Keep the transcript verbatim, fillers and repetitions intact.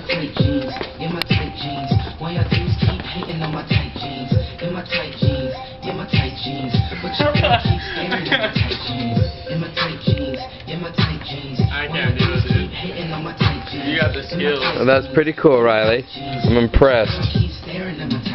my tight jeans, in my tight jeans. Why y'all dudes keep hating on my tight jeans, in my tight jeans, in my tight jeans. But you all keep staring at my tight jeans, in my tight jeans, in my tight jeans. I can't do it, dude. Hating on my tight jeans. You got the skills. Well, that's pretty cool, Riley. I'm impressed. Keep staring at my